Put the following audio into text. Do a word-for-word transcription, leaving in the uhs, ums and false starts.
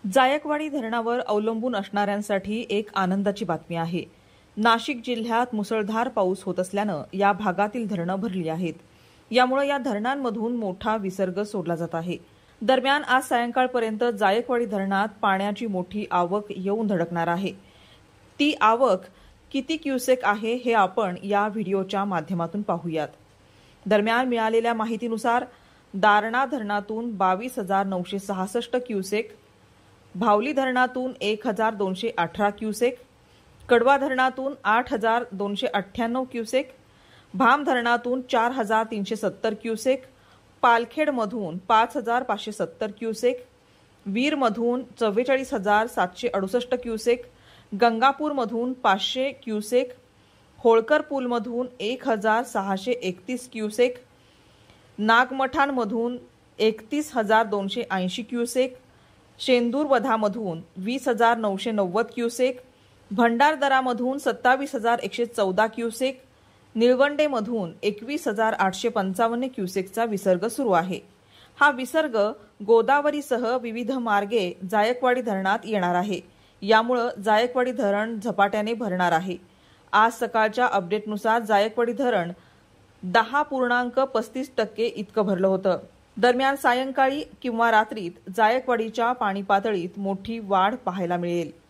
जायकवाडी धरणावर अवलंबून असणाऱ्यांसाठी एक आनंदाची बातमी आहे। नाशिक जिल्ह्यात मुसळधार पाऊस होत असल्यानं या भागातील धरणं भरली आहेत। यामुळे या धरणांमधून मोठा विसर्ग सोडला जात आहे। दरम्यान आज सायंकाळपर्यंत जायकवाडी धरणात पाण्याची मोठी आवक येऊन धडकणार आहे। ती आवक किती क्युसेक आहे हे आपण या व्हिडिओच्या माध्यमातून पाहूयात। दरम्यान मिळालेल्या माहितीनुसार दारणा धरणातून बावीस हजार नऊशे सहासष्ट क्युसेक, भावली धरणातून एक हजार दोनशे अठरा क्युसेक, कडवा धरणातून आठ हजार दोनशे अठ्ठ्याण्णव क्युसेक, भाम धरणातून चार हजार तीनशे सत्तर क्युसेक, पालखेडमधून पाच हजार पाचशे सत्तर क्युसेक, वीरमधून चव्वेचाळीस हजार सातशे अडुसष्ट क्युसेक, गंगापूरमधून पाचशे क्युसेक, होळकर पूलमधून एक हजार सहाशे एकतीस क्युसेक, नागमठांमधून एकतीस हजार दोनशे ऐंशी क्युसेक, शेंदूर वधामधून वीस हजार नऊशे नव्वद क्युसेक, भंडारदरामधून सत्तावीस हजार एकशे चौदा क्युसेक, निळवंडेमधून एकवीस हजार आठशे पंचावन्न क्युसेकचा विसर्ग सुरू आहे। हा विसर्ग गोदावरीसह विविध मार्गे जायकवाडी धरणात येणार आहे। यामुळे जायकवाडी धरण झपाट्याने भरणार आहे। आज सकाळच्या अपडेटनुसार जायकवाडी धरण दहा पूर्णांक पस्तीस टक्के इतकं भरलं होतं। दरम्यान सायंकाळी किंवा रात्रीत जायकवाडीच्या पाणी पातळीत मोठी वाढ पाहायला मिळेल।